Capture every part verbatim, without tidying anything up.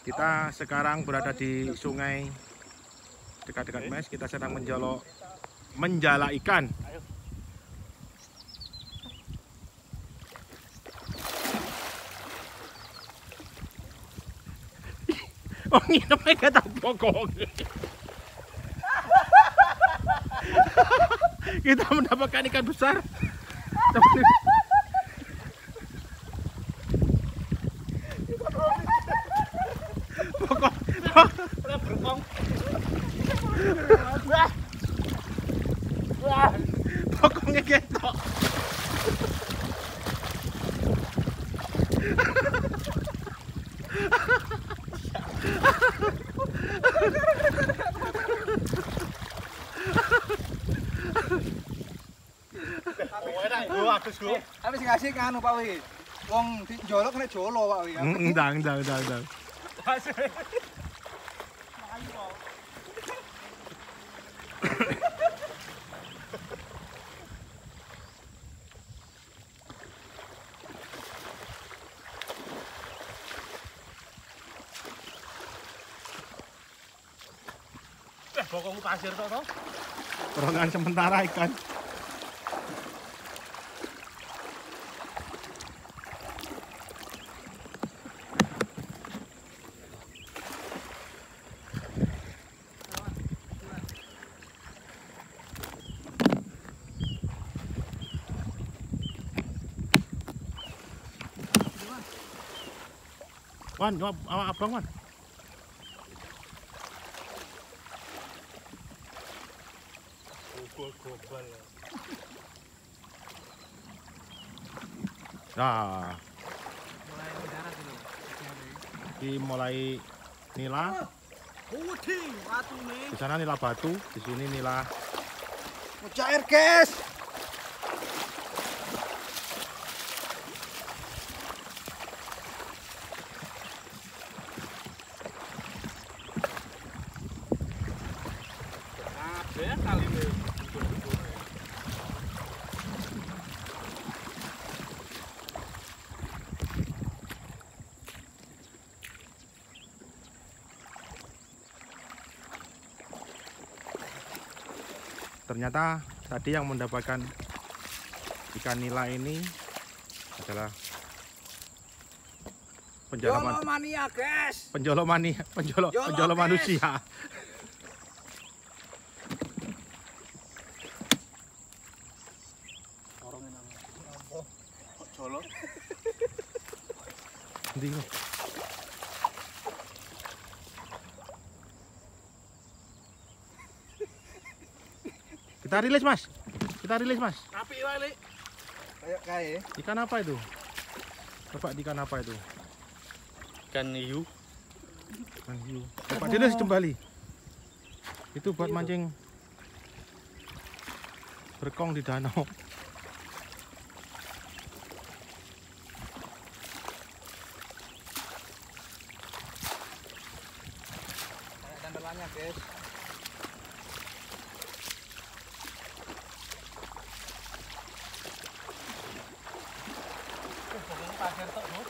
Kita sekarang berada di sungai dekat-dekat mes. Kita sedang menjolok menjala ikan. Oh, ini namanya kata pokok. Kita mendapatkan ikan besar. Pokok. Pokoknya ketok. Habis ngasih kanu Pak Wi. Wong dijolok kena jolo Pak Wi. Ndang, ndang, ndang, ndang. Eh, bokong pasir toh toh. Perongan sementara ikan. Wan, awak abang Wan. Gobal-gobal. Nah, ini mulai nila. Di sana nila batu, di sini nila Cair, guys. Ternyata tadi yang mendapatkan ikan nila ini adalah penjolo mania, guys. penjolo mania, penjolo Jolo, penjolo guys. manusia. Jolo. Ndi kok? Kita rilis Mas, kita rilis Mas. Api wae, Kayak kae. Ikan apa itu? Coba ikan apa itu? ikan hiu. Ikan hiu. Coba rilis kembali. Itu buat mancing berkong di danau. Kayak dandelannya, guys. Bokong pasir toh, Bu.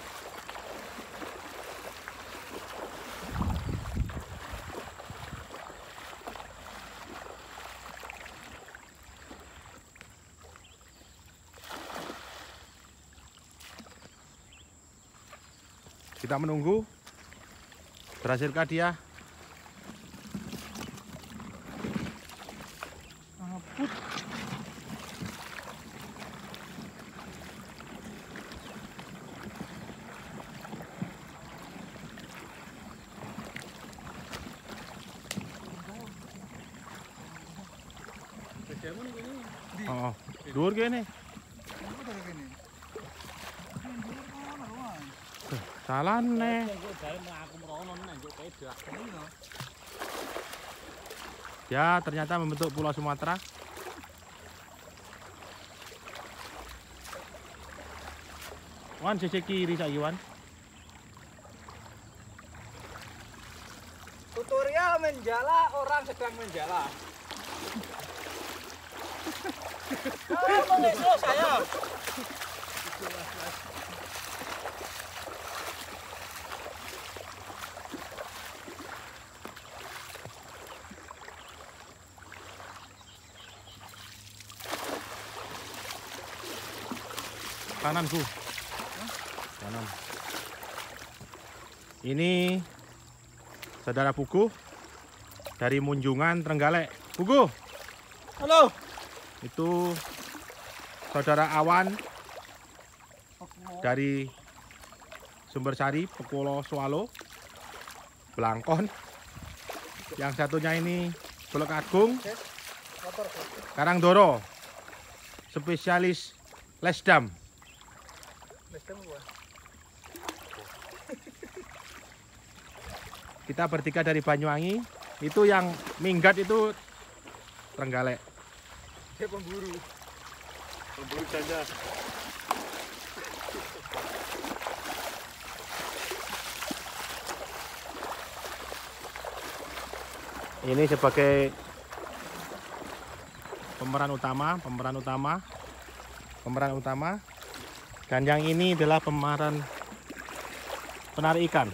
Kita menunggu berhasilkah dia. Oh, dhuwur kene. Salah nih. Ya, ternyata membentuk Pulau Sumatera. Wan, sisi kiri saiki Wan. Tutorial menjala orang sedang menjala. Oh, mengislo saya. Kanan, Bu. Kanan. Ini saudara Puguh dari Munjungan, Trenggalek. Puguh. Halo. Itu saudara Awan dari Sumbersari, Pekulo Swalo, Blangkon. Yang satunya ini Golek Agung, Karangdoro, spesialis lesdam. Kita bertiga dari Banyuwangi. Itu yang minggat itu Trenggalek. Dia pemburu. Pemburu ganja. Ini sebagai pemeran utama, pemeran utama, pemeran utama. Dan yang ini adalah pemeran penarik ikan.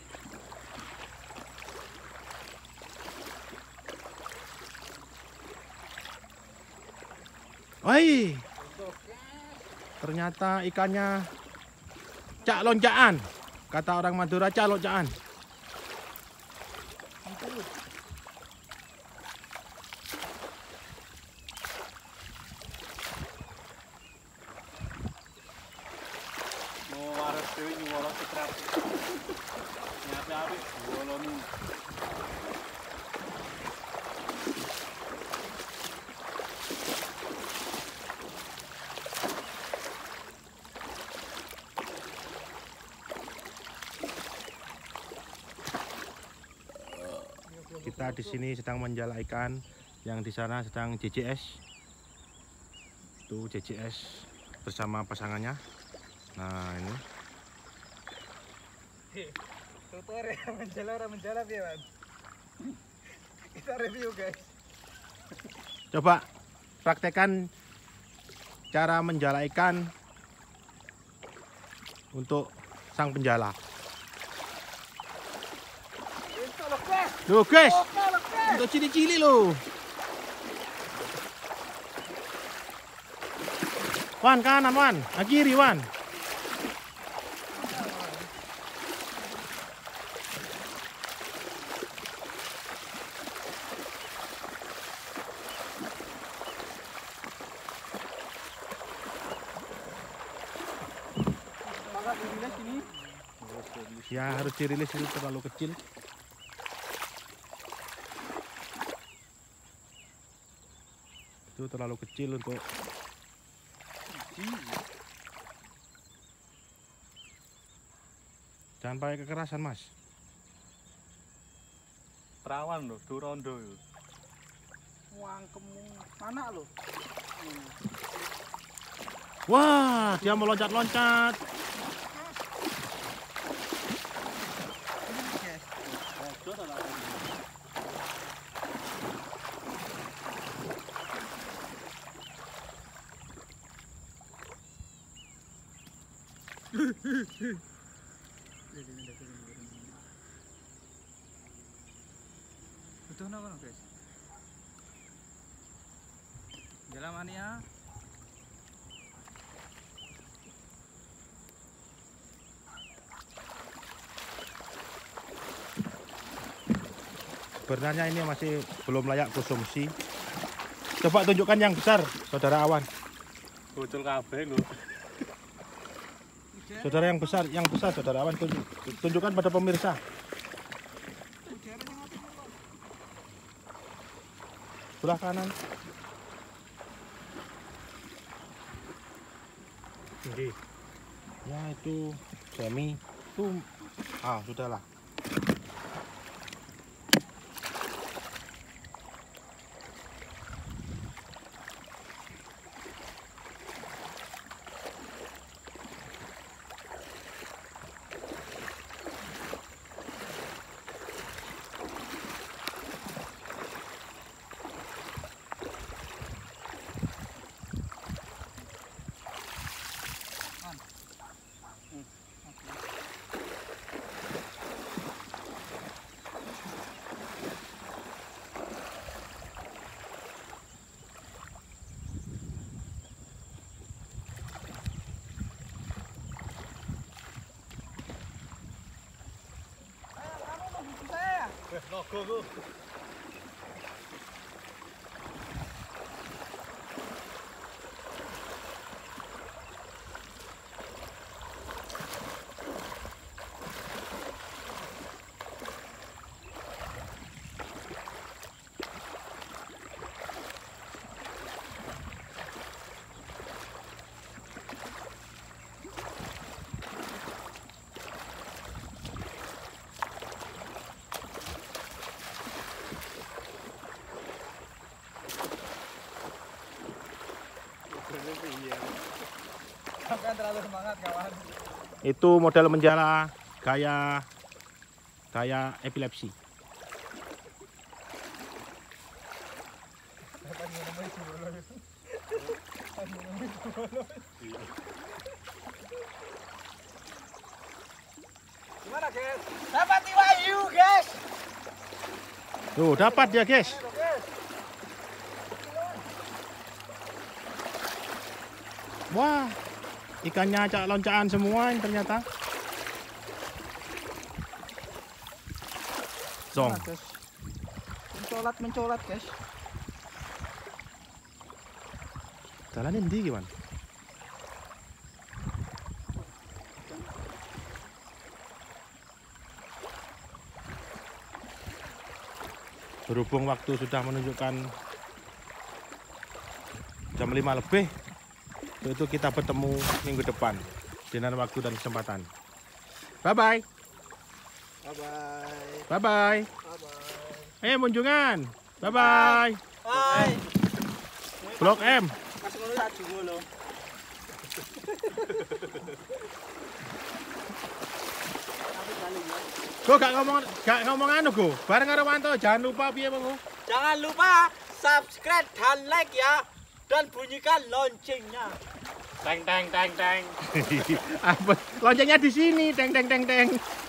Woi, ternyata ikannya cak loncakan. Kata orang Madura, cak loncakan. Mau waras dewe nyuwara setrap. Nyate apik boloni. Kita di sini sedang menjala ikan, yang di sana sedang J J S. Itu J J S bersama pasangannya. Nah, ini. Tutor ya, menjala orang menjala ya, Bang. Kita review, guys. Coba praktekkan cara menjala ikan untuk sang penjala. Loh, guys. Untuk cili-cili loh. Wan, kanan, Wan. Nah, kiri, Wan. Ya, harus dirilis, itu terlalu kecil. Itu terlalu kecil untuk jangan pakai kekerasan, Mas. Perawan lho, durondo yo. Wangkemu mana lo? Wah, dia mau loncat-loncat. Betul apa guys? Jalan mania. Sebenarnya ini masih belum layak konsumsi. Coba tunjukkan yang besar, saudara Awan. Bocol kabeh lho. Saudara yang besar, yang besar saudara Awan, tunjukkan pada pemirsa. Sebelah kanan. Ini. Ya itu semi. Itu ah sudahlah. Logo ku. Sampai terlalu semangat kawan. Itu model menjala gaya gaya epilepsi. Gimana guys? Dapat Wahyu guys. Tuh, dapat dia, guys. Wah, ikannya acak loncaan semua ini ternyata. Zong. Mencolat mencolat guys. Jalan ini gimana? Berhubung waktu sudah menunjukkan jam lima lebih, itu kita bertemu minggu depan dengan waktu dan kesempatan. Bye bye. Bye bye. Bye bye. Bye bye. Eh munjungan. Bye bye. Bye. Blok M. Masuk dulu tak dulu lo. Go gak ngomong gak ngomong anu go. Bareng karo Wanto jangan lupa piye Bang. Jangan lupa subscribe dan like ya, dan bunyikan loncengnya. Teng teng teng teng. Apa? Loncengnya di sini. Teng teng teng teng.